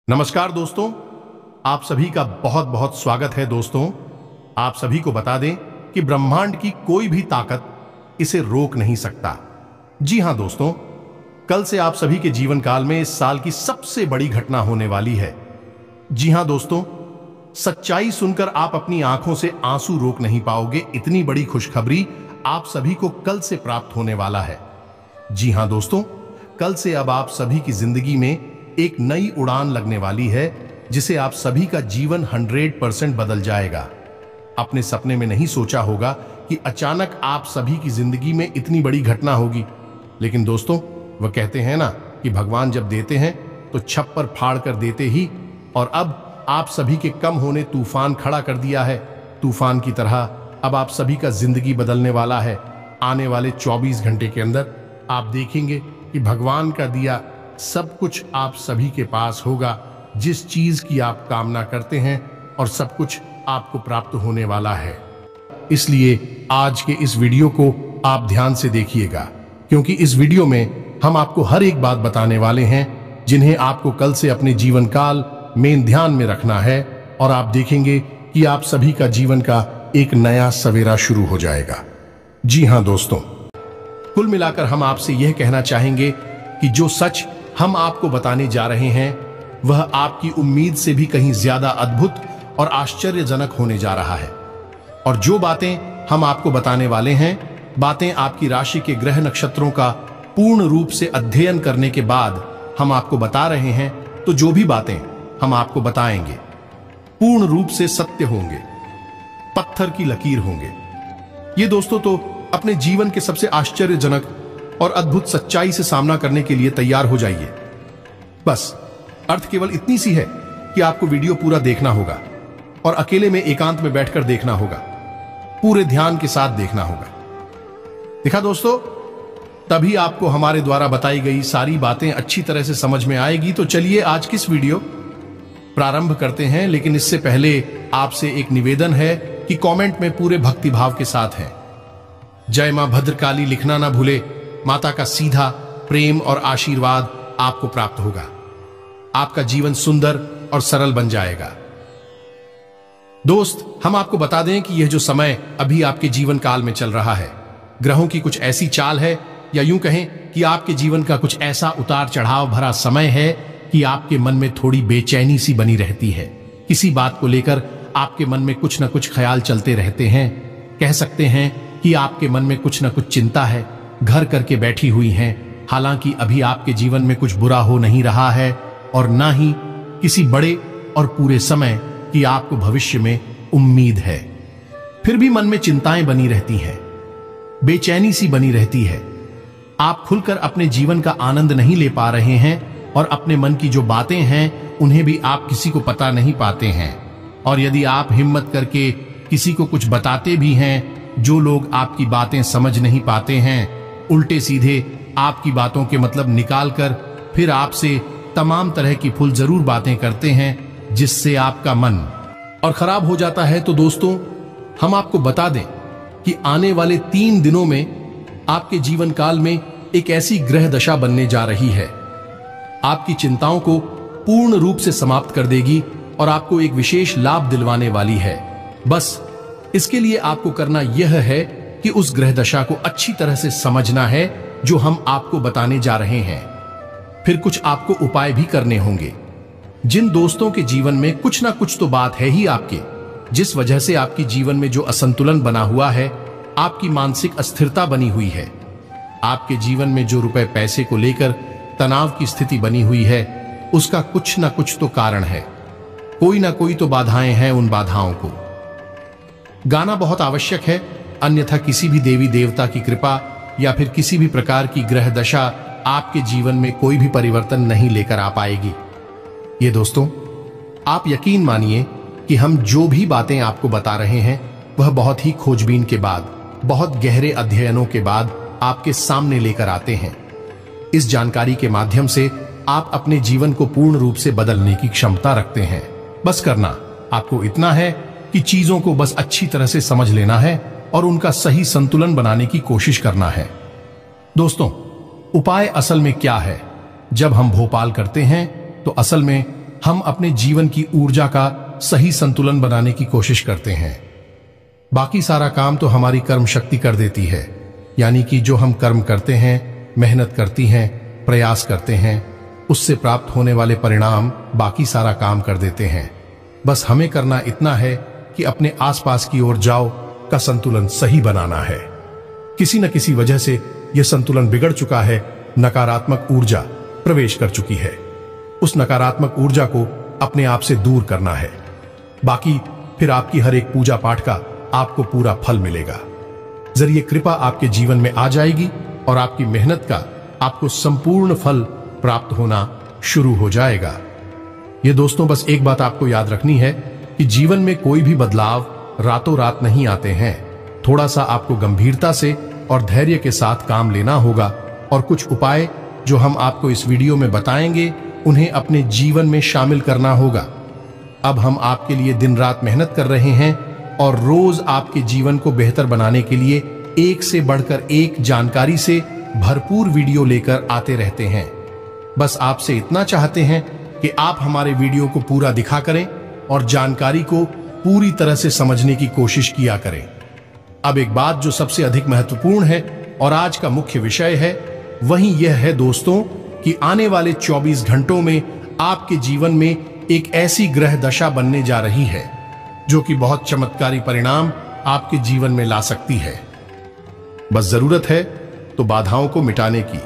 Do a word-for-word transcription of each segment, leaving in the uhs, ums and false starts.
नमस्कार दोस्तों, आप सभी का बहुत बहुत स्वागत है। दोस्तों, आप सभी को बता दें कि ब्रह्मांड की कोई भी ताकत इसे रोक नहीं सकता। जी हां दोस्तों, कल से आप सभी के जीवन काल में इस साल की सबसे बड़ी घटना होने वाली है। जी हां दोस्तों, सच्चाई सुनकर आप अपनी आंखों से आंसू रोक नहीं पाओगे। इतनी बड़ी खुशखबरी आप सभी को कल से प्राप्त होने वाला है। जी हां दोस्तों, कल से अब आप सभी की जिंदगी में एक नई उड़ान लगने वाली है, जिसे आप सभी का जीवन हंड्रेड परसेंट बदल जाएगा। अपने सपने में नहीं सोचा होगा कि अचानक आप सभी की जिंदगी में इतनी बड़ी घटना होगी। लेकिन दोस्तों, वह कहते हैं ना कि भगवान जब देते हैं तो छप्पर फाड़ कर देते ही। और अब आप सभी के कम होने तूफान खड़ा कर दिया है। तूफान की तरह अब आप सभी का जिंदगी बदलने वाला है। आने वाले चौबीस घंटे के अंदर आप देखेंगे कि भगवान का दिया सब कुछ आप सभी के पास होगा। जिस चीज की आप कामना करते हैं और सब कुछ आपको प्राप्त होने वाला है। इसलिए आज के इस वीडियो को आप ध्यान से देखिएगा, क्योंकि इस वीडियो में हम आपको हर एक बात बताने वाले हैं जिन्हें आपको कल से अपने जीवन काल में ध्यान में रखना है। और आप देखेंगे कि आप सभी का जीवन का एक नया सवेरा शुरू हो जाएगा। जी हां दोस्तों, कुल मिलाकर हम आपसे यह कहना चाहेंगे कि जो सच हम आपको बताने जा रहे हैं वह आपकी उम्मीद से भी कहीं ज्यादा अद्भुत और आश्चर्यजनक होने जा रहा है। और जो बातें हम आपको बताने वाले हैं, बातें आपकी राशि के ग्रह नक्षत्रों का पूर्ण रूप से अध्ययन करने के बाद हम आपको बता रहे हैं। तो जो भी बातें हम आपको बताएंगे पूर्ण रूप से सत्य होंगे, पत्थर की लकीर होंगे। ये दोस्तों तो अपने जीवन के सबसे आश्चर्यजनक और अद्भुत सच्चाई से सामना करने के लिए तैयार हो जाइए। बस अर्थ केवल इतनी सी है कि आपको वीडियो पूरा देखना होगा और अकेले में एकांत में बैठकर देखना होगा, पूरे ध्यान के साथ देखना होगा। देखा दोस्तों, तभी आपको हमारे द्वारा बताई गई सारी बातें अच्छी तरह से समझ में आएगी। तो चलिए आज किस वीडियो प्रारंभ करते हैं। लेकिन इससे पहले आपसे एक निवेदन है कि कमेंट में पूरे भक्तिभाव के साथ है जय मां भद्रकाली लिखना ना भूले। माता का सीधा प्रेम और आशीर्वाद आपको प्राप्त होगा। आपका जीवन सुंदर और सरल बन जाएगा। दोस्त, हम आपको बता दें कि यह जो समय अभी आपके जीवन काल में चल रहा है, ग्रहों की कुछ ऐसी चाल है, या यूं कहें कि आपके जीवन का कुछ ऐसा उतार चढ़ाव भरा समय है कि आपके मन में थोड़ी बेचैनी सी बनी रहती है। किसी बात को लेकर आपके मन में कुछ ना कुछ ख्याल चलते रहते हैं। कह सकते हैं कि आपके मन में कुछ ना कुछ चिंता है, घर करके बैठी हुई हैं। हालांकि अभी आपके जीवन में कुछ बुरा हो नहीं रहा है और ना ही किसी बड़े और पूरे समय की आपको भविष्य में उम्मीद है। फिर भी मन में चिंताएं बनी रहती हैं, बेचैनी सी बनी रहती है। आप खुलकर अपने जीवन का आनंद नहीं ले पा रहे हैं और अपने मन की जो बातें हैं उन्हें भी आप किसी को पता नहीं पाते हैं। और यदि आप हिम्मत करके किसी को कुछ बताते भी हैं, जो लोग आपकी बातें समझ नहीं पाते हैं, उल्टे सीधे आपकी बातों के मतलब निकालकर फिर आपसे तमाम तरह की फुल जरूर बातें करते हैं, जिससे आपका मन और खराब हो जाता है। तो दोस्तों, हम आपको बता दें कि आने वाले तीन दिनों में आपके जीवन काल में एक ऐसी ग्रह दशा बनने जा रही है, आपकी चिंताओं को पूर्ण रूप से समाप्त कर देगी और आपको एक विशेष लाभ दिलवाने वाली है। बस इसके लिए आपको करना यह है कि उस ग्रह दशा को अच्छी तरह से समझना है जो हम आपको बताने जा रहे हैं। फिर कुछ आपको उपाय भी करने होंगे। जिन दोस्तों के जीवन में कुछ ना कुछ तो बात है ही आपके, जिस वजह से आपकी जीवन में जो असंतुलन बना हुआ है, आपकी मानसिक अस्थिरता बनी हुई है, आपके जीवन में जो रुपए पैसे को लेकर तनाव की स्थिति बनी हुई है, उसका कुछ ना कुछ तो कारण है। कोई ना कोई तो बाधाएं हैं। उन बाधाओं को गाना बहुत आवश्यक है, अन्यथा किसी भी देवी देवता की कृपा या फिर किसी भी प्रकार की ग्रह दशा आपके जीवन में कोई भी परिवर्तन नहीं लेकर आ पाएगी। ये दोस्तों, आप यकीन मानिए कि हम जो भी बातें आपको बता रहे हैं वह बहुत ही खोजबीन के बाद, बहुत गहरे अध्ययनों के बाद आपके सामने लेकर आते हैं। इस जानकारी के माध्यम से आप अपने जीवन को पूर्ण रूप से बदलने की क्षमता रखते हैं। बस करना आपको इतना है कि चीजों को बस अच्छी तरह से समझ लेना है और उनका सही संतुलन बनाने की कोशिश करना है। दोस्तों, उपाय असल में क्या है? जब हम भोपाल करते हैं तो असल में हम अपने जीवन की ऊर्जा का सही संतुलन बनाने की कोशिश करते हैं। बाकी सारा काम तो हमारी कर्म शक्ति कर देती है, यानी कि जो हम कर्म करते हैं, मेहनत करती हैं, प्रयास करते हैं, उससे प्राप्त होने वाले परिणाम बाकी सारा काम कर देते हैं। बस हमें करना इतना है कि अपने आसपास की ओर जाओ का संतुलन सही बनाना है। किसी न किसी वजह से यह संतुलन बिगड़ चुका है, नकारात्मक ऊर्जा प्रवेश कर चुकी है। उस नकारात्मक ऊर्जा को अपने आप से दूर करना है। बाकी फिर आपकी हर एक पूजा पाठ का आपको पूरा फल मिलेगा। जरिए कृपा आपके जीवन में आ जाएगी और आपकी मेहनत का आपको संपूर्ण फल प्राप्त होना शुरू हो जाएगा। ये दोस्तों, बस एक बात आपको याद रखनी है कि जीवन में कोई भी बदलाव रातों रात नहीं आते हैं। थोड़ा सा आपको गंभीरता से और धैर्य के साथ काम लेना होगा और कुछ उपाय जो हम आपको इस वीडियो में बताएंगे उन्हें अपने जीवन में शामिल करना होगा। अब हम आपके लिए दिन रात मेहनत कर रहे हैं और रोज आपके जीवन को बेहतर बनाने के लिए एक से बढ़कर एक जानकारी से भरपूर वीडियो लेकर आते रहते हैं। बस आपसे इतना चाहते हैं कि आप हमारे वीडियो को पूरा दिखा करें और जानकारी को पूरी तरह से समझने की कोशिश किया करें। अब एक बात जो सबसे अधिक महत्वपूर्ण है और आज का मुख्य विषय है, वही यह है दोस्तों कि आने वाले चौबीस घंटों में आपके जीवन में एक ऐसी ग्रह दशा बनने जा रही है जो कि बहुत चमत्कारी परिणाम आपके जीवन में ला सकती है। बस जरूरत है तो बाधाओं को मिटाने की।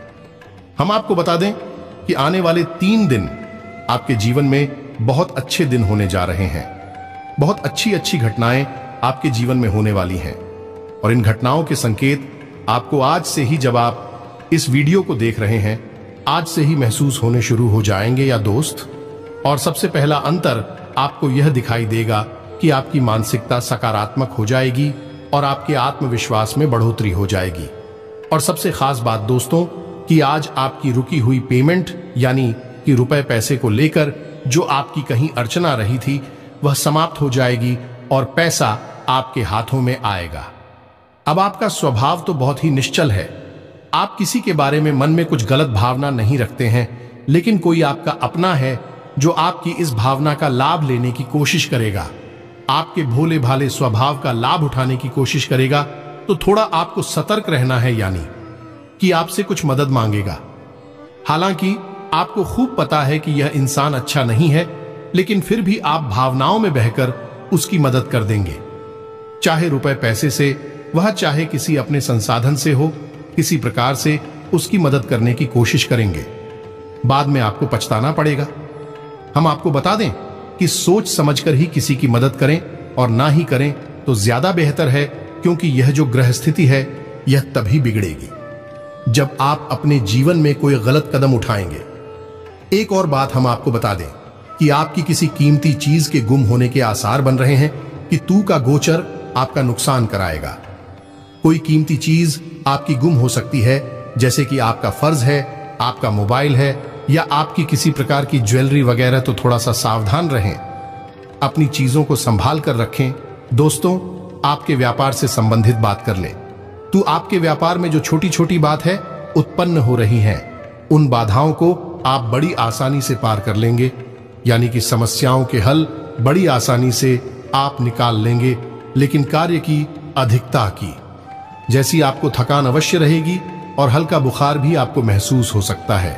हम आपको बता दें कि आने वाले तीन दिन आपके जीवन में बहुत अच्छे दिन होने जा रहे हैं। बहुत अच्छी अच्छी घटनाएं आपके जीवन में होने वाली हैं और इन घटनाओं के संकेत आपको आज से ही, जब आप इस वीडियो को देख रहे हैं, आज से ही महसूस होने शुरू हो जाएंगे या दोस्त। और सबसे पहला अंतर आपको यह दिखाई देगा कि आपकी मानसिकता सकारात्मक हो जाएगी और आपके आत्मविश्वास में बढ़ोतरी हो जाएगी। और सबसे खास बात दोस्तों कि आज आपकी रुकी हुई पेमेंट यानी कि रुपए पैसे को लेकर जो आपकी कहीं अड़चना रही थी वह समाप्त हो जाएगी और पैसा आपके हाथों में आएगा। अब आपका स्वभाव तो बहुत ही निश्चल है। आप किसी के बारे में मन में कुछ गलत भावना नहीं रखते हैं, लेकिन कोई आपका अपना है जो आपकी इस भावना का लाभ लेने की कोशिश करेगा, आपके भोले भाले स्वभाव का लाभ उठाने की कोशिश करेगा। तो थोड़ा आपको सतर्क रहना है, यानी कि आपसे कुछ मदद मांगेगा। हालांकि आपको खूब पता है कि यह इंसान अच्छा नहीं है, लेकिन फिर भी आप भावनाओं में बहकर उसकी मदद कर देंगे, चाहे रुपए पैसे से, वह चाहे किसी अपने संसाधन से हो। किसी प्रकार से उसकी मदद करने की कोशिश करेंगे। बाद में आपको पछताना पड़ेगा। हम आपको बता दें कि सोच समझकर ही किसी की मदद करें और ना ही करें तो ज्यादा बेहतर है, क्योंकि यह जो ग्रह स्थिति है यह तभी बिगड़ेगी जब आप अपने जीवन में कोई गलत कदम उठाएंगे। एक और बात हम आपको बता दें कि आपकी किसी कीमती चीज के गुम होने के आसार बन रहे हैं कि तू का गोचर आपका नुकसान कराएगा। कोई कीमती चीज आपकी गुम हो सकती है, जैसे कि आपका फर्ज है, आपका मोबाइल है या आपकी किसी प्रकार की ज्वेलरी वगैरह। तो थोड़ा सा सावधान रहें, अपनी चीजों को संभाल कर रखें। दोस्तों, आपके व्यापार से संबंधित बात कर लें तो आपके व्यापार में जो छोटी छोटी बात है उत्पन्न हो रही हैं, उन बाधाओं को आप बड़ी आसानी से पार कर लेंगे, यानी कि समस्याओं के हल बड़ी आसानी से आप निकाल लेंगे। लेकिन कार्य की अधिकता की, जैसी आपको थकान अवश्य रहेगी और हल्का बुखार भी आपको महसूस हो सकता है।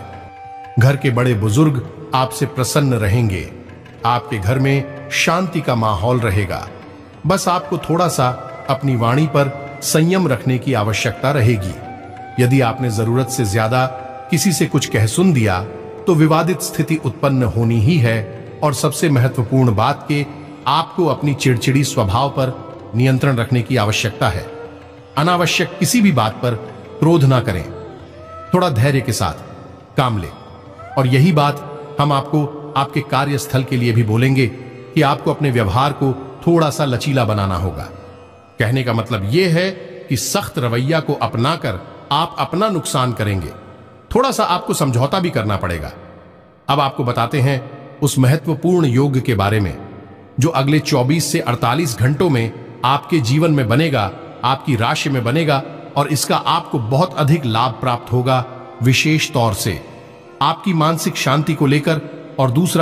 घर के बड़े बुजुर्ग आपसे प्रसन्न रहेंगे। आपके घर में शांति का माहौल रहेगा। बस आपको थोड़ा सा अपनी वाणी पर संयम रखने की आवश्यकता रहेगी। यदि आपने जरूरत से ज्यादा किसी से कुछ कह सुन दिया तो विवादित स्थिति उत्पन्न होनी ही है। और सबसे महत्वपूर्ण बात कि आपको अपनी चिड़चिड़ी स्वभाव पर नियंत्रण रखने की आवश्यकता है। अनावश्यक किसी भी बात पर क्रोध ना करें, थोड़ा धैर्य के साथ काम लें। और यही बात हम आपको आपके कार्यस्थल के लिए भी बोलेंगे कि आपको अपने व्यवहार को थोड़ा सा लचीला बनाना होगा। कहने का मतलब यह है कि सख्त रवैया को अपनाकर आप अपना नुकसान करेंगे। थोड़ा सा आपको समझौता भी करना पड़ेगा। अब आपको बताते हैं उस महत्वपूर्ण योग के बारे में जो अगले चौबीस से अड़तालीस घंटों में आपके जीवन में बनेगा, आपकी राशि में बनेगा और इसका आपको बहुत अधिक लाभ प्राप्त होगा। विशेष तौर से आपकी मानसिक शांति को लेकर और दूसरा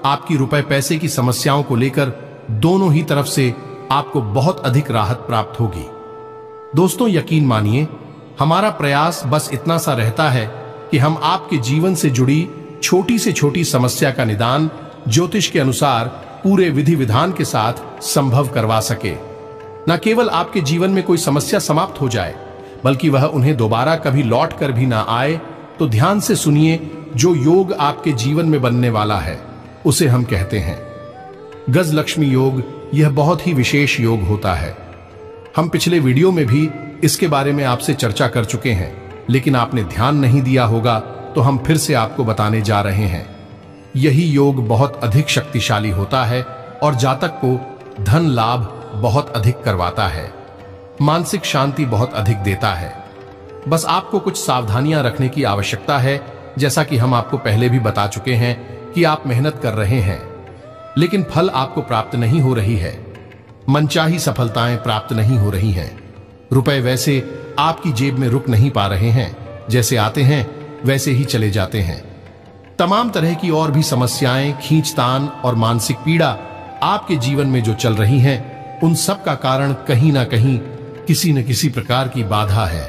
आपकी रुपए पैसे की समस्याओं को लेकर दोनों ही तरफ से आपको बहुत अधिक राहत प्राप्त होगी। दोस्तों, यकीन मानिए, हमारा प्रयास बस इतना सा रहता है कि हम आपके जीवन से जुड़ी छोटी से छोटी समस्या का निदान ज्योतिष के अनुसार पूरे विधि विधान के साथ संभव करवा सके। न केवल आपके जीवन में कोई समस्या समाप्त हो जाए, बल्कि वह उन्हें दोबारा कभी लौट कर भी ना आए। तो ध्यान से सुनिए, जो योग आपके जीवन में बनने वाला है उसे हम कहते हैं गजलक्ष्मी योग। यह बहुत ही विशेष योग होता है। हम पिछले वीडियो में भी इसके बारे में आपसे चर्चा कर चुके हैं, लेकिन आपने ध्यान नहीं दिया होगा, तो हम फिर से आपको बताने जा रहे हैं। यही योग बहुत अधिक शक्तिशाली होता है और जातक को धन लाभ बहुत अधिक करवाता है, मानसिक शांति बहुत अधिक देता है। बस आपको कुछ सावधानियां रखने की आवश्यकता है। जैसा कि हम आपको पहले भी बता चुके हैं कि आप मेहनत कर रहे हैं, लेकिन फल आपको प्राप्त नहीं हो रही है। मनचाही सफलताएं प्राप्त नहीं हो रही हैं। रुपए वैसे आपकी जेब में रुक नहीं पा रहे हैं, जैसे आते हैं वैसे ही चले जाते हैं। तमाम तरह की और भी समस्याएं, खींचतान और मानसिक पीड़ा आपके जीवन में जो चल रही हैं, उन सब का कारण कहीं ना कहीं किसी न किसी प्रकार की बाधा है।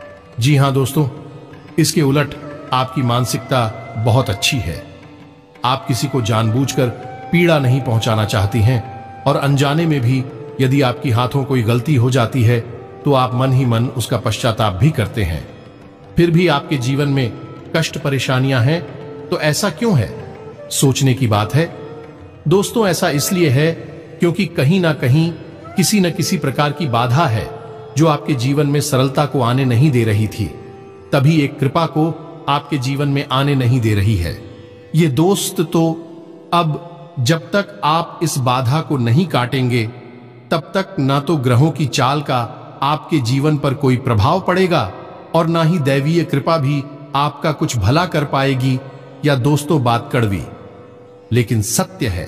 जी हां दोस्तों, इसके उलट आपकी मानसिकता बहुत अच्छी है। आप किसी को जानबूझकर पीड़ा नहीं पहुंचाना चाहती हैं, और अनजाने में भी यदि आपकी हाथों कोई गलती हो जाती है तो आप मन ही मन उसका पश्चाताप भी करते हैं। फिर भी आपके जीवन में कष्ट परेशानियां हैं, तो ऐसा क्यों है? सोचने की बात है दोस्तों। ऐसा इसलिए है क्योंकि कहीं ना कहीं किसी न किसी प्रकार की बाधा है जो आपके जीवन में सरलता को आने नहीं दे रही थी, तभी एक कृपा को आपके जीवन में आने नहीं दे रही है। ये दोस्त तो अब जब तक आप इस बाधा को नहीं काटेंगे, तब तक ना तो ग्रहों की चाल का आपके जीवन पर कोई प्रभाव पड़ेगा और ना ही दैवीय कृपा भी आपका कुछ भला कर पाएगी। या दोस्तों, बात कड़वी लेकिन सत्य है।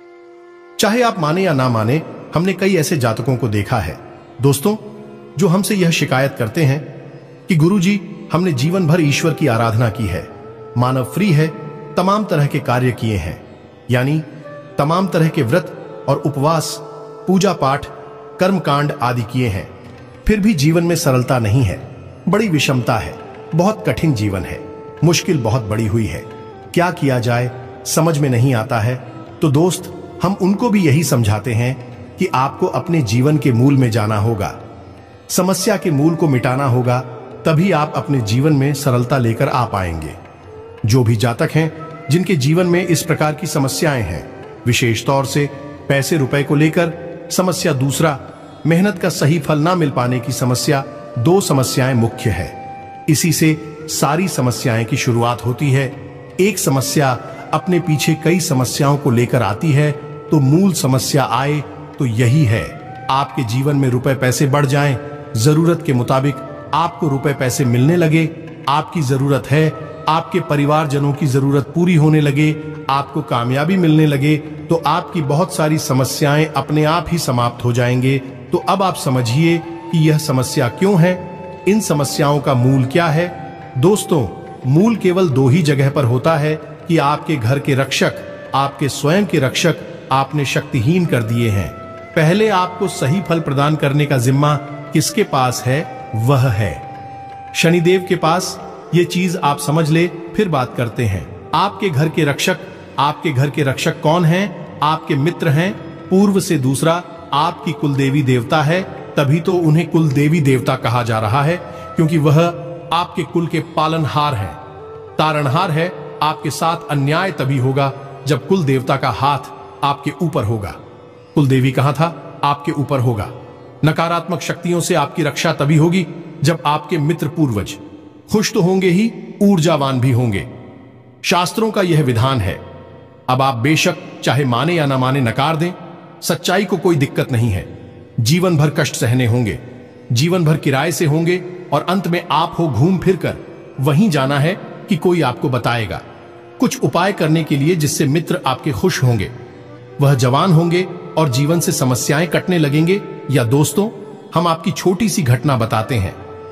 चाहे आप माने या ना माने, हमने कई ऐसे जातकों को देखा है दोस्तों, जो हमसे यह शिकायत करते हैं कि गुरुजी, हमने जीवन भर ईश्वर की आराधना की है, मानव फ्री है, तमाम तरह के कार्य किए हैं, यानी तमाम तरह के व्रत और उपवास, पूजा पाठ, कर्मकांड आदि किए हैं, फिर भी जीवन में सरलता नहीं है। बड़ी विषमता है, बहुत कठिन जीवन है, मुश्किल बहुत बड़ी हुई है। क्या किया जाए समझ में नहीं आता है। तो दोस्त, हम उनको भी यही समझाते हैं कि आपको अपने जीवन के मूल में जाना होगा, समस्या के मूल को मिटाना होगा, तभी आप अपने जीवन में सरलता लेकर आ पाएंगे। जो भी जातक हैं जिनके जीवन में इस प्रकार की समस्याएं हैं, विशेष तौर से पैसे रुपए को लेकर समस्या, दूसरा मेहनत का सही फल ना मिल पाने की समस्या, दो समस्याएं मुख्य है। इसी से सारी समस्याएं की शुरुआत होती है। एक समस्या अपने पीछे कई समस्याओं को लेकर आती है, तो मूल समस्या आए तो यही है, आपके जीवन में रुपए पैसे बढ़ जाएं, जरूरत के मुताबिक आपको रुपए पैसे मिलने लगे, आपकी जरूरत है, आपके परिवारजनों की जरूरत पूरी होने लगे, आपको कामयाबी मिलने लगे, तो आपकी बहुत सारी समस्याएं अपने आप ही समाप्त हो जाएंगे। तो अब आप समझिए कि यह समस्या क्यों है, इन समस्याओं का मूल क्या है। दोस्तों, मूल केवल दो ही जगह पर होता है कि आपके घर के रक्षक, आपके स्वयं के रक्षक आपने शक्तिहीन कर दिए हैं। पहले आपको सही फल प्रदान करने का जिम्मा किसके पास है? वह है शनिदेव के पास। ये चीज आप समझ ले, फिर बात करते हैं। आपके घर के रक्षक, आपके घर के रक्षक कौन हैं? आपके मित्र हैं। पूर्व से दूसरा आपकी कुलदेवी देवता है, तभी तो उन्हें कुलदेवी देवता कहा जा रहा है, क्योंकि वह आपके कुल के पालनहार हैं, तारणहार है। आपके साथ अन्याय तभी होगा जब कुल देवता का हाथ आपके ऊपर होगा। कुलदेवी कहां था? आपके ऊपर होगा। नकारात्मक शक्तियों से आपकी रक्षा तभी होगी जब आपके मित्र पूर्वज खुश तो होंगे ही, ऊर्जावान भी होंगे। शास्त्रों का यह विधान है। अब आप बेशक चाहे माने या ना माने, नकार दें, सच्चाई को कोई दिक्कत नहीं है। जीवन भर कष्ट सहने होंगे, जीवन भर किराए से होंगे, और अंत में आप हो घूम फिर कर वहीं जाना है कि कोई आपको बताएगा कुछ उपाय करने के लिए जिससे मित्र आपके खुश होंगे, वह जवान होंगे और जीवन से समस्याएं कटने लगेंगे। या दोस्तों, हम आपकी छोटी सी घटना बताते हैं,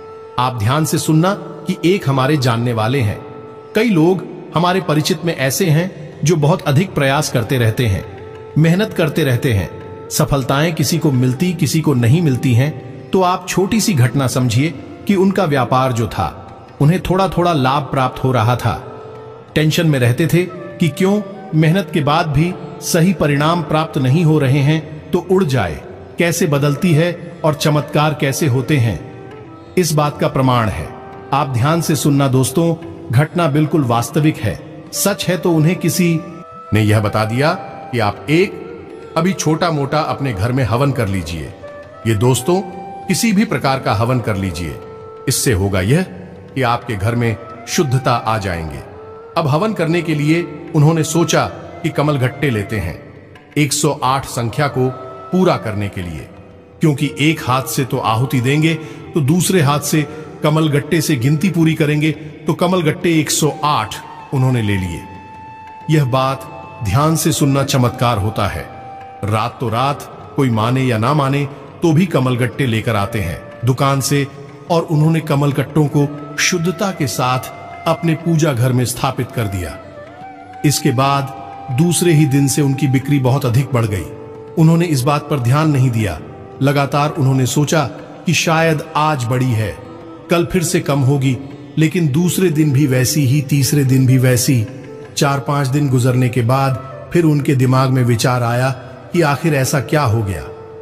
आप ध्यान से सुनना कि एक हमारे जानने वाले हैं। कई लोग हमारे परिचित में ऐसे हैं जो बहुत अधिक प्रयास करते रहते हैं, मेहनत करते रहते हैं, सफलताएं किसी को मिलती किसी को नहीं मिलती हैं, तो आप छोटी सी घटना समझिए कि उनका व्यापार जो था उन्हें थोड़ा थोड़ा लाभ प्राप्त हो रहा था। टेंशन में रहते थे कि क्यों मेहनत के बाद भी सही परिणाम प्राप्त नहीं हो रहे हैं, तो उड़ जाए कैसे बदलती है और चमत्कार कैसे होते हैं, इस बात का प्रमाण है। आप ध्यान से सुनना दोस्तों, घटना बिल्कुल वास्तविक है, सच है। तो उन्हें किसी ने यह बता दिया कि आप एक अभी छोटा मोटा अपने घर में हवन कर लीजिए। ये दोस्तों किसी भी प्रकार का हवन कर लीजिए, इससे होगा यह कि आपके घर में शुद्धता आ जाएंगे। अब हवन करने के लिए उन्होंने सोचा कि कमलगट्टे लेते हैं एक सौ आठ संख्या को पूरा करने के लिए, क्योंकि एक हाथ से तो आहुति देंगे तो दूसरे हाथ से कमलगट्टे से गिनती पूरी करेंगे, तो कमलगट्टे एक सौ आठ उन्होंने ले लिए। यह बात ध्यान से सुनना चमत्कार होता है। रात तो रात कोई माने या ना माने तो भी कमलगट्टे लेकर आते हैं दुकान से, और उन्होंने कमलगट्टों को शुद्धता के साथ अपने पूजा घर में स्थापित कर दिया। इसके बाद दूसरे ही दिन से उनकी बिक्री बहुत अधिक बढ़ गई। उन्होंने इस बात पर ध्यान नहीं दिया। लगातार उन्होंने सोचा कि शायद आज बढ़ी है, कल फिर से कम होगी, लेकिन दूसरे दिन भी वैसी ही, तीसरे दिन भी वैसी। चार पांच दिन गुजरने के बाद फिर उनके दिमाग में विचार आया कि आखिर ऐसा क्या हो गया।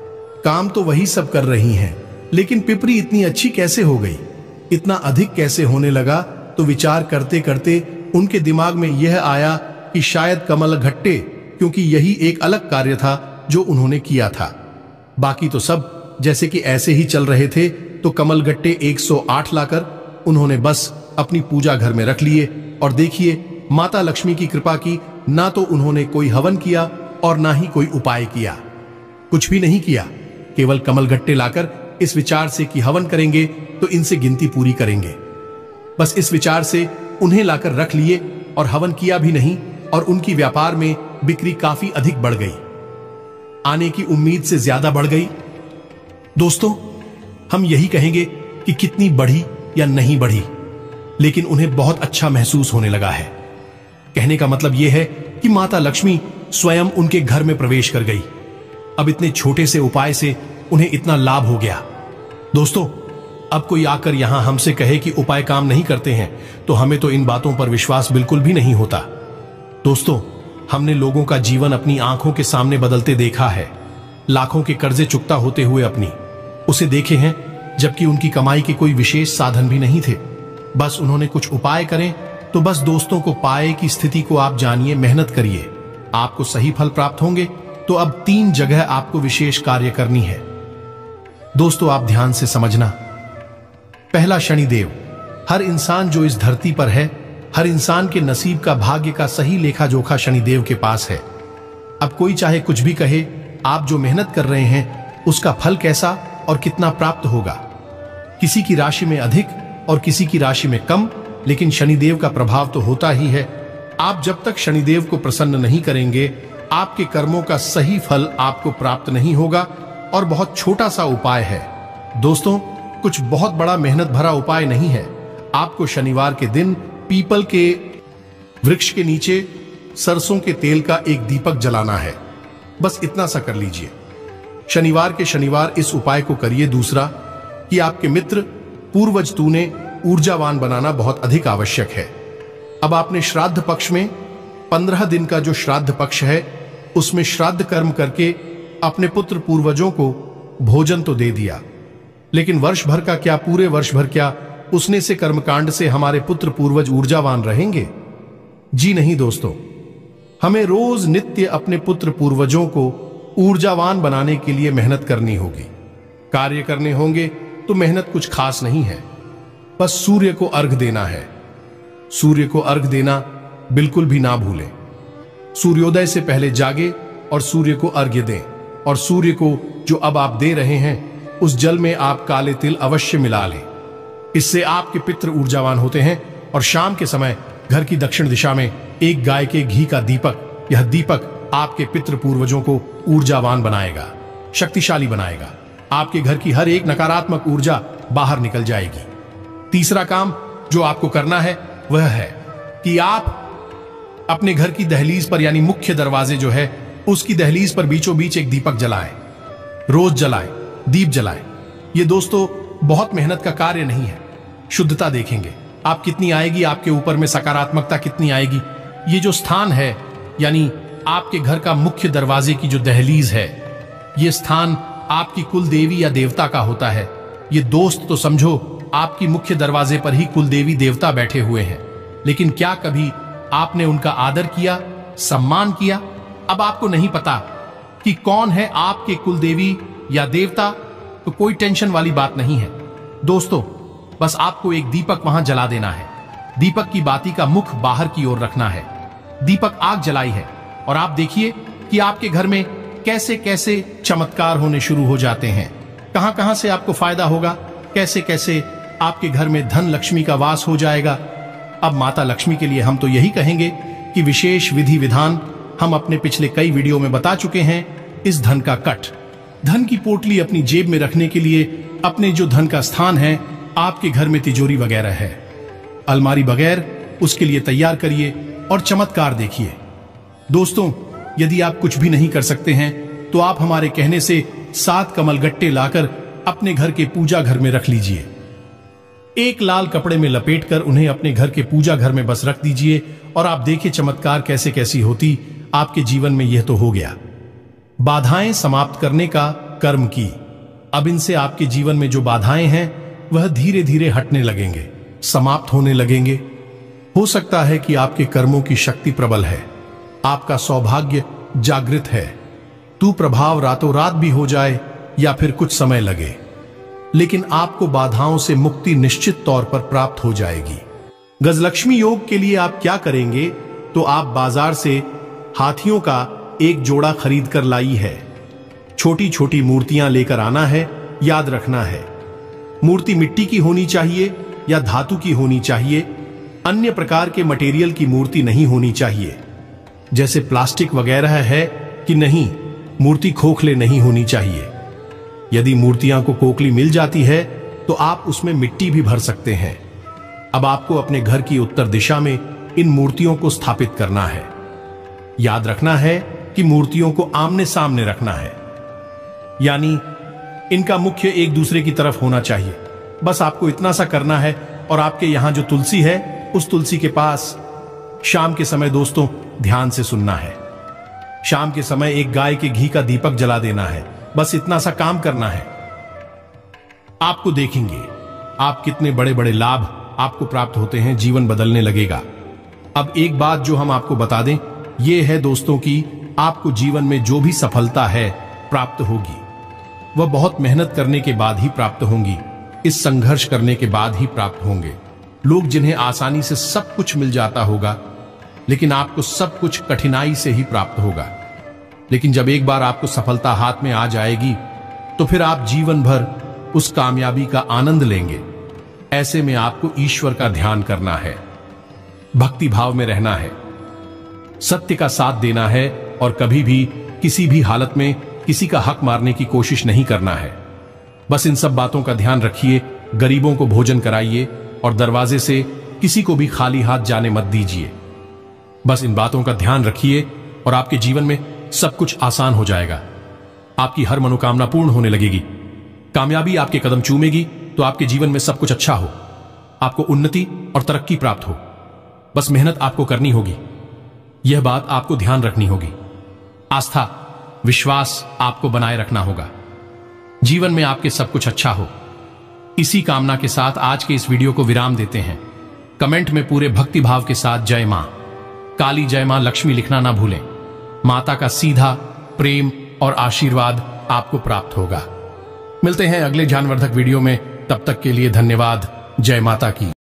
काम तो वही सब कर रही हैं, लेकिन पिपरी इतनी अच्छी कैसे हो गई, इतना अधिक कैसे होने लगा। तो विचार करते करते उनके दिमाग में यह आया कि शायद कमलगट्टे, क्योंकि यही एक अलग कार्य था जो उन्होंने किया था। बाकी तो सब जैसे कि ऐसे ही चल रहे थे। तो कमलगट्टे एक सौ आठ लाकर उन्होंने बस अपनी पूजा घर में रख लिए, और देखिए माता लक्ष्मी की कृपा की। ना तो उन्होंने कोई हवन किया और ना ही कोई उपाय किया, कुछ भी नहीं किया, केवल कमलगट्टे लाकर इस विचार से कि हवन करेंगे तो इनसे गिनती पूरी करेंगे, बस इस विचार से उन्हें लाकर रख लिए और हवन किया भी नहीं, और उनकी व्यापार में बिक्री काफी अधिक बढ़ गई, आने की उम्मीद से ज्यादा बढ़ गई। दोस्तों, हम यही कहेंगे कि कितनी बढ़ी या नहीं बढ़ी, लेकिन उन्हें बहुत अच्छा महसूस होने लगा है। कहने का मतलब यह है कि माता लक्ष्मी स्वयं उनके घर में प्रवेश कर गई। अब इतने छोटे से उपाय से उन्हें इतना लाभ हो गया। दोस्तों, अब कोई आकर यहां हमसे कहे कि उपाय काम नहीं करते हैं, तो हमें तो इन बातों पर विश्वास बिल्कुल भी नहीं होता। दोस्तों, हमने लोगों का जीवन अपनी आंखों के सामने बदलते देखा है। लाखों के कर्जे चुकता होते हुए अपनी उसे देखे हैं, जबकि उनकी कमाई के कोई विशेष साधन भी नहीं थे। बस उन्होंने कुछ उपाय करें तो बस दोस्तों को पाए की स्थिति को आप जानिए, मेहनत करिए, आपको सही फल प्राप्त होंगे। तो अब तीन जगह आपको विशेष कार्य करनी है। दोस्तों, आप ध्यान से समझना। पहला, शनिदेव। हर इंसान जो इस धरती पर है, हर इंसान के नसीब का, भाग्य का सही लेखा जोखा शनिदेव के पास है। अब कोई चाहे कुछ भी कहे, आप जो मेहनत कर रहे हैं उसका फल कैसा और कितना प्राप्त होगा। किसी की राशि में अधिक और किसी की राशि में कम, लेकिन शनिदेव का प्रभाव तो होता ही है। आप जब तक शनिदेव को प्रसन्न नहीं करेंगे, आपके कर्मों का सही फल आपको प्राप्त नहीं होगा। और बहुत छोटा सा उपाय है दोस्तों, कुछ बहुत बड़ा मेहनत भरा उपाय नहीं है। आपको शनिवार के दिन पीपल के वृक्ष के नीचे सरसों के तेल का एक दीपक जलाना है, बस इतना सा कर लीजिए। शनिवार के शनिवार इस उपाय को करिए। दूसरा, कि आपके मित्र पूर्वज तूने ऊर्जावान बनाना बहुत अधिक आवश्यक है। अब आपने श्राद्ध पक्ष में पंद्रह दिन का जो श्राद्ध पक्ष है, उसमें श्राद्ध कर्म करके अपने पुत्र पूर्वजों को भोजन तो दे दिया, लेकिन वर्ष भर का क्या, पूरे वर्ष भर क्या उसने से कर्मकांड से हमारे पुत्र पूर्वज ऊर्जावान रहेंगे? जी नहीं दोस्तों, हमें रोज नित्य अपने पुत्र पूर्वजों को ऊर्जावान बनाने के लिए मेहनत करनी होगी। कार्य करने होंगे तो मेहनत कुछ खास नहीं है, बस सूर्य को अर्घ देना है। सूर्य को अर्घ देना बिल्कुल भी ना भूलें। सूर्योदय से पहले जागे और सूर्य को अर्घ्य दें, और सूर्य को जो अब आप दे रहे हैं उस जल में आप काले तिल अवश्य मिला लें। इससे आपके पितृ ऊर्जावान होते हैं। और शाम के समय घर की दक्षिण दिशा में एक गाय के घी का दीपक, यह दीपक आपके पितृ पूर्वजों को ऊर्जावान बनाएगा, शक्तिशाली बनाएगा। आपके घर की हर एक नकारात्मक ऊर्जा बाहर निकल जाएगी। तीसरा काम जो आपको करना है वह है कि आप अपने घर की दहलीज पर यानी मुख्य दरवाजे जो है उसकी दहलीज पर बीचों बीच एक दीपक जलाएं। रोज जलाएं, दीप जलाएं। ये दोस्तों बहुत मेहनत का कार्य नहीं है। शुद्धता देखेंगे आप कितनी आएगी, आपके ऊपर में सकारात्मकता कितनी आएगी। ये जो स्थान है यानी आपके घर का मुख्य दरवाजे की जो दहलीज है, ये स्थान आपकी कुल देवी या देवता का होता है। ये दोस्त तो समझो आपकी मुख्य दरवाजे पर ही कुल देवी देवता बैठे हुए हैं, लेकिन क्या कभी आपने उनका आदर किया, सम्मान किया? अब आपको नहीं पता कि कौन है आपके कुल देवी या देवता, तो कोई टेंशन वाली बात नहीं है दोस्तों। बस आपको एक दीपक वहां जला देना है। दीपक की बाती का मुख बाहर की ओर रखना है। दीपक आग जलाई है और आप देखिए कि आपके घर में कैसे कैसे चमत्कार होने शुरू हो जाते हैं। कहां कहां से आपको फायदा होगा, कैसे कैसे आपके घर में धन लक्ष्मी का वास हो जाएगा। अब माता लक्ष्मी के लिए हम तो यही कहेंगे कि विशेष विधि विधान हम अपने पिछले कई वीडियो में बता चुके हैं। इस धन का कट, धन की पोटली अपनी जेब में रखने के लिए अपने जो धन का स्थान है, आपके घर में तिजोरी वगैरह है, अलमारी बगैर उसके लिए तैयार करिए और चमत्कार देखिए। दोस्तों यदि आप कुछ भी नहीं कर सकते हैं तो आप हमारे कहने से सात कमल गट्टे लाकर अपने घर के पूजा घर में रख लीजिए। एक लाल कपड़े में लपेटकर उन्हें अपने घर के पूजा घर में बस रख दीजिए और आप देखिए चमत्कार कैसे कैसी होती आपके जीवन में। यह तो हो गया बाधाएं समाप्त करने का कर्म की। अब इनसे आपके जीवन में जो बाधाएं हैं वह धीरे धीरे हटने लगेंगे, समाप्त होने लगेंगे। हो सकता है कि आपके कर्मों की शक्ति प्रबल है, आपका सौभाग्य जागृत है, तू प्रभाव रातों रात भी हो जाए या फिर कुछ समय लगे, लेकिन आपको बाधाओं से मुक्ति निश्चित तौर पर प्राप्त हो जाएगी। गजलक्ष्मी योग के लिए आप क्या करेंगे तो आप बाजार से हाथियों का एक जोड़ा खरीद कर लाई है। छोटी छोटी मूर्तियां लेकर आना है। याद रखना है मूर्ति मिट्टी की होनी चाहिए या धातु की होनी चाहिए। अन्य प्रकार के मटेरियल की मूर्ति नहीं होनी चाहिए, जैसे प्लास्टिक वगैरह है कि नहीं। मूर्ति खोखले नहीं होनी चाहिए। यदि मूर्तियां को कोकली मिल जाती है तो आप उसमें मिट्टी भी भर सकते हैं। अब आपको अपने घर की उत्तर दिशा में इन मूर्तियों को स्थापित करना है। याद रखना है कि मूर्तियों को आमने सामने रखना है, यानी इनका मुख्य एक दूसरे की तरफ होना चाहिए। बस आपको इतना सा करना है और आपके यहां जो तुलसी है उस तुलसी के पास शाम के समय दोस्तों ध्यान से सुनना है। शाम के समय एक गाय के घी का दीपक जला देना है। बस इतना सा काम करना है। आपको देखेंगे आप कितने बड़े बड़े लाभ आपको प्राप्त होते हैं, जीवन बदलने लगेगा। अब एक बात जो हम आपको बता दें यह है दोस्तों कि आपको जीवन में जो भी सफलता है प्राप्त होगी वह बहुत मेहनत करने के बाद ही प्राप्त होंगी। इस संघर्ष करने के बाद ही प्राप्त होंगे। लोग जिन्हें आसानी से सब कुछ मिल जाता होगा, लेकिन आपको सब कुछ कठिनाई से ही प्राप्त होगा। लेकिन जब एक बार आपको सफलता हाथ में आ जाएगी तो फिर आप जीवन भर उस कामयाबी का आनंद लेंगे। ऐसे में आपको ईश्वर का ध्यान करना है, भक्ति भाव में रहना है, सत्य का साथ देना है और कभी भी किसी भी हालत में किसी का हक मारने की कोशिश नहीं करना है। बस इन सब बातों का ध्यान रखिए। गरीबों को भोजन कराइए और दरवाजे से किसी को भी खाली हाथ जाने मत दीजिए। बस इन बातों का ध्यान रखिए और आपके जीवन में सब कुछ आसान हो जाएगा। आपकी हर मनोकामना पूर्ण होने लगेगी। कामयाबी आपके कदम चूमेगी तो आपके जीवन में सब कुछ अच्छा हो, आपको उन्नति और तरक्की प्राप्त हो। बस मेहनत आपको करनी होगी, यह बात आपको ध्यान रखनी होगी। आस्था विश्वास आपको बनाए रखना होगा। जीवन में आपके सब कुछ अच्छा हो। इसी कामना के साथ आज के इस वीडियो को विराम देते हैं। कमेंट में पूरे भक्ति भाव के साथ जय मां काली, जय मां लक्ष्मी लिखना ना भूलें। माता का सीधा प्रेम और आशीर्वाद आपको प्राप्त होगा। मिलते हैं अगले ज्ञानवर्धक वीडियो में। तब तक के लिए धन्यवाद। जय माता की।